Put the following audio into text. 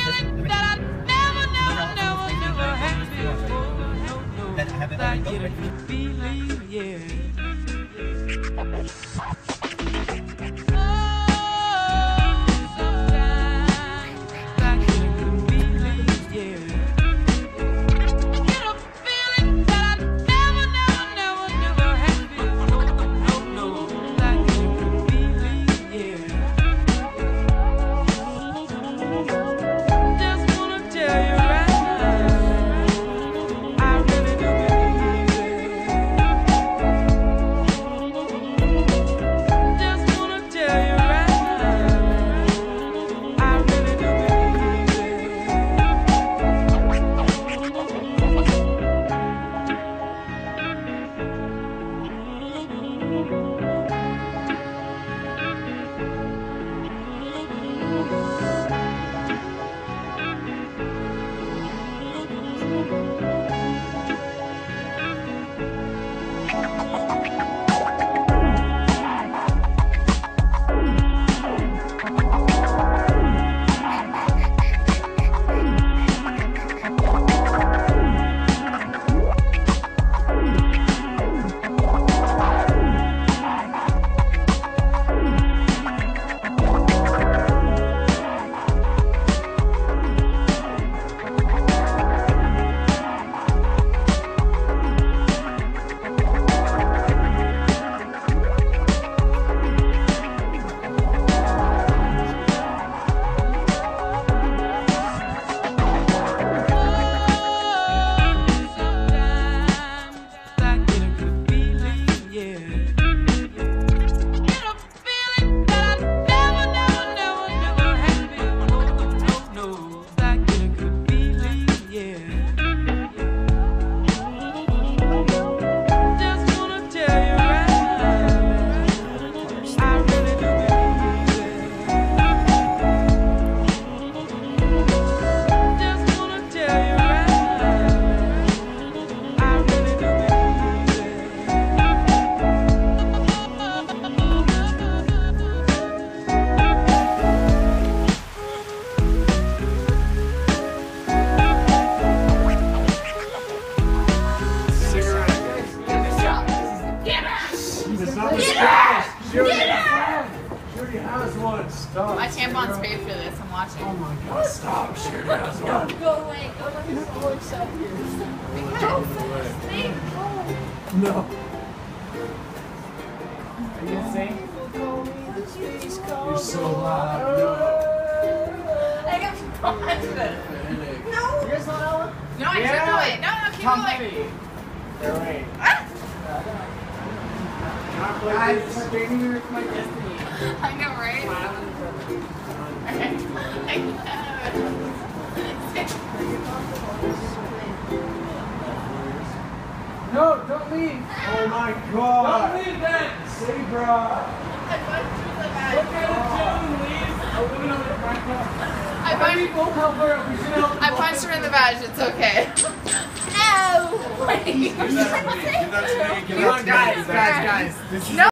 feeling that I never had before. Like it could believe, yeah. Stop. My tampon's paid for this. I'm watching. Oh my god, stop. Sure has one. Go away. Go let me so excited. No. Are you insane? You're so loud. I got confident. No. You guys want Ella? No, I keep going. No, keep going. They're right. Guys, it's my destiny. I know, right? No, don't leave. Oh my god. Don't leave then. Sabra. Look at the gym, leave. I punched her in the badge. It's okay. Ow! Give that to me. Give that to me. Come on, guys. This is No.